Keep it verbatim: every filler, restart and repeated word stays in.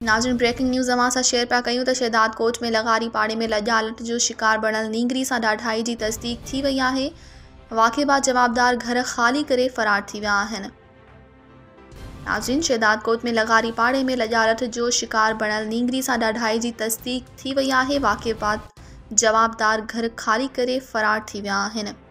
नाज़रीन, breaking news अवां सां शेयर पिया कयूं त शहदाद कोट में लगारी पाड़े में लॼालट जो शिकार बणियल नींगरी सां ॾाढाई जी तस्दीक थी वई आहे। वाक़े बाद जवाबदार घर ख़ाली करे फ़रार थी विया आहिनि। नाज़रीन, शहदाद कोट में लगारी पाड़े में लॼालट जो शिकार बणियल नींगरी सां ॾाढाई जी तस्दीक थी वई आहे। वाक़े बाद जवाबदार घर ख़ाली करे फ़रार थी विया आहिनि।